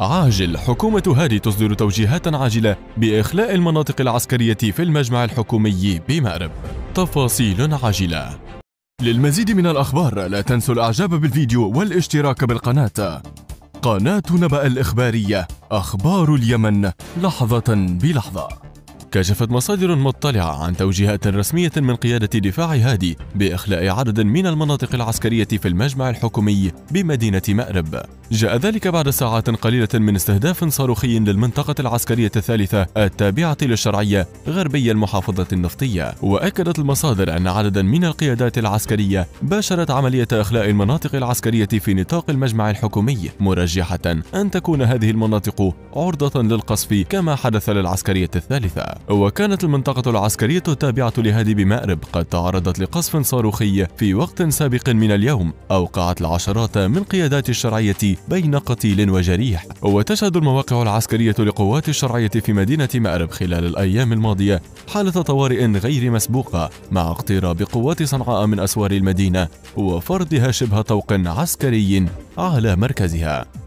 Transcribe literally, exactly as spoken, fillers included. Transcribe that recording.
عاجل. حكومة هادي تصدر توجيهات عاجلة بإخلاء المناطق العسكرية في المجمع الحكومي بمأرب. تفاصيل عاجلة. للمزيد من الأخبار لا تنسوا الإعجاب بالفيديو والاشتراك بالقناة. قناة نبأ الإخبارية، أخبار اليمن لحظة بلحظة. كشفت مصادر مطلعة عن توجيهات رسمية من قيادة دفاع هادي بإخلاء عدد من المناطق العسكرية في المجمع الحكومي بمدينة مأرب. جاء ذلك بعد ساعات قليلة من استهداف صاروخي للمنطقة العسكرية الثالثة التابعة للشرعية غربي المحافظة النفطية. وأكدت المصادر أن عددا من القيادات العسكرية باشرت عملية إخلاء المناطق العسكرية في نطاق المجمع الحكومي، مرجحة أن تكون هذه المناطق عرضة للقصف كما حدث للعسكرية الثالثة. وكانت المنطقة العسكرية التابعة لهادي بمأرب قد تعرضت لقصف صاروخي في وقت سابق من اليوم أوقعت العشرات من قيادات الشرعية بين قتيل وجريح. وتشهد المواقع العسكرية لقوات الشرعية في مدينة مأرب خلال الأيام الماضية حالة طوارئ غير مسبوقة مع اقتراب قوات صنعاء من أسوار المدينة وفرضها شبه طوق عسكري على مركزها.